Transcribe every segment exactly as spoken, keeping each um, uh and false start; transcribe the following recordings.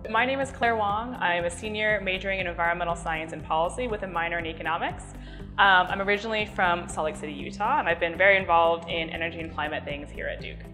My name is Claire Wang. I'm a senior majoring in environmental science and policy with a minor in economics. Um, I'm originally from Salt Lake City, Utah, and I've been very involved in energy and climate things here at Duke.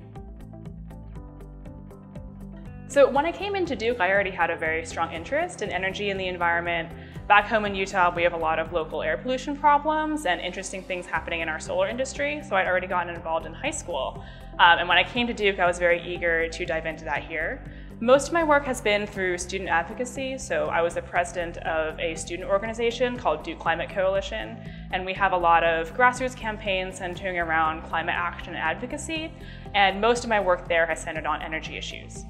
So when I came into Duke, I already had a very strong interest in energy and the environment. Back home in Utah, we have a lot of local air pollution problems and interesting things happening in our solar industry, so I'd already gotten involved in high school. Um, and when I came to Duke, I was very eager to dive into that here. Most of my work has been through student advocacy, so I was the president of a student organization called Duke Climate Coalition, and we have a lot of grassroots campaigns centering around climate action and advocacy, and most of my work there has centered on energy issues.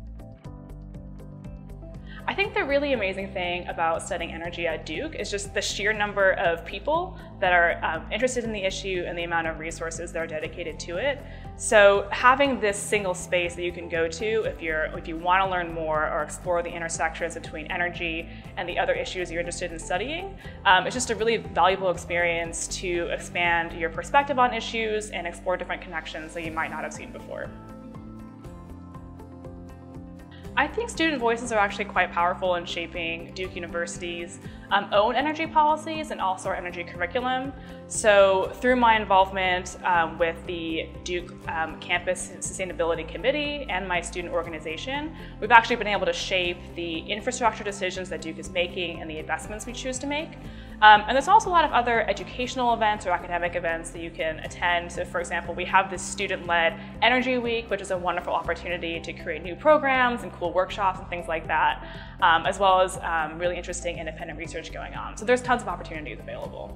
I think the really amazing thing about studying energy at Duke is just the sheer number of people that are um, interested in the issue and the amount of resources that are dedicated to it. So having this single space that you can go to if, you're, if you want to learn more or explore the intersections between energy and the other issues you're interested in studying, um, it's just a really valuable experience to expand your perspective on issues and explore different connections that you might not have seen before. I think student voices are actually quite powerful in shaping Duke University's um, own energy policies and also our energy curriculum. So through my involvement um, with the Duke um, Campus Sustainability Committee and my student organization, we've actually been able to shape the infrastructure decisions that Duke is making and the investments we choose to make. Um, and there's also a lot of other educational events or academic events that you can attend. So for example, we have this student-led Energy Week, which is a wonderful opportunity to create new programs and cool workshops and things like that, um, as well as um, really interesting independent research going on. So there's tons of opportunities available.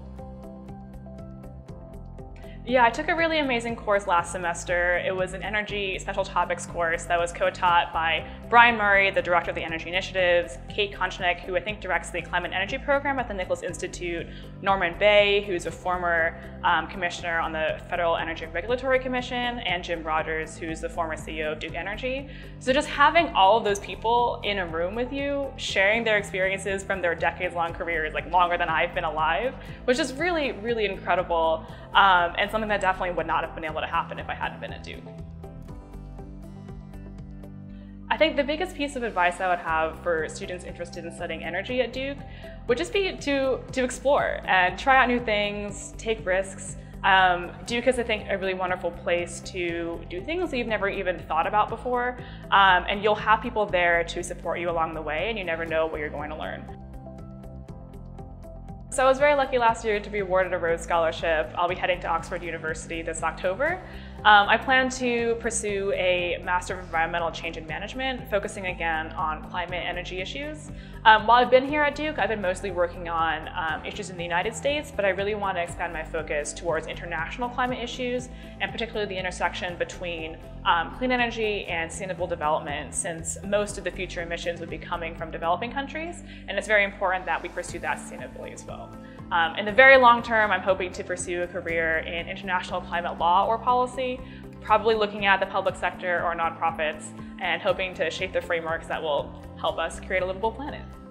Yeah, I took a really amazing course last semester. It was an energy special topics course that was co-taught by Brian Murray, the director of the Energy Initiatives, Kate Konchnick, who I think directs the Climate and Energy program at the Nicholas Institute, Norman Bay, who's a former um, commissioner on the Federal Energy Regulatory Commission, and Jim Rogers, who's the former C E O of Duke Energy. So just having all of those people in a room with you, sharing their experiences from their decades-long careers, like longer than I've been alive, was just really, really incredible. Um, and something that definitely would not have been able to happen if I hadn't been at Duke. I think the biggest piece of advice I would have for students interested in studying energy at Duke would just be to, to explore and try out new things, take risks. Um, Duke is, I think, a really wonderful place to do things that you've never even thought about before, um, and you'll have people there to support you along the way, and you never know what you're going to learn. So I was very lucky last year to be awarded a Rhodes Scholarship. I'll be heading to Oxford University this October. Um, I plan to pursue a Master of Environmental Change and Management, focusing again on climate and energy issues. Um, while I've been here at Duke, I've been mostly working on um, issues in the United States, but I really want to expand my focus towards international climate issues, and particularly the intersection between um, clean energy and sustainable development, since most of the future emissions would be coming from developing countries, and it's very important that we pursue that sustainably as well. Um, in the very long term, I'm hoping to pursue a career in international climate law or policy, probably looking at the public sector or nonprofits, and hoping to shape the frameworks that will help us create a livable planet.